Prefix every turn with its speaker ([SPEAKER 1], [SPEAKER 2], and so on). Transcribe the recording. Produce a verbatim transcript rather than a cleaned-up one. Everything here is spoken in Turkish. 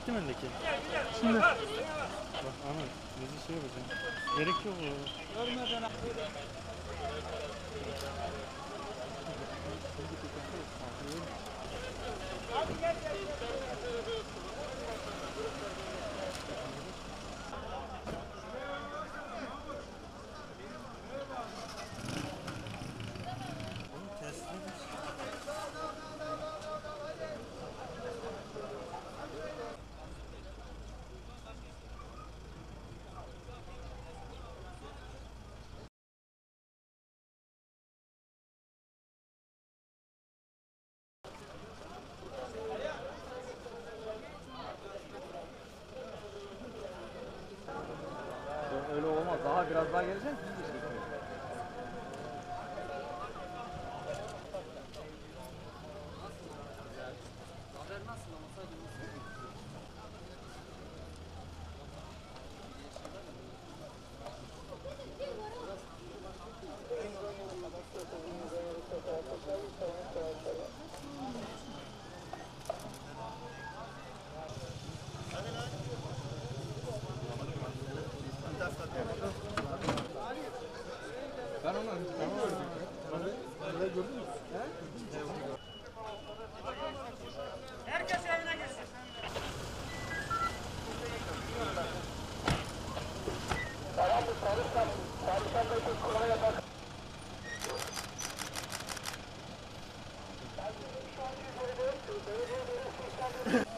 [SPEAKER 1] Bitti mi öndeki?
[SPEAKER 2] Şimdi.
[SPEAKER 1] Bak Ahmet, bizi şey yapacağım. Gerek yok bu.
[SPEAKER 2] Görmeden Hadi gel gel.
[SPEAKER 3] Öyle olmaz. Daha biraz daha geleceksin. Ben onu gördün mü?
[SPEAKER 2] Herkes evine girsin. Tamamdır, çalışkan. Çalışkan da çok kolay yapar. Şu an belediye belediye sistemleri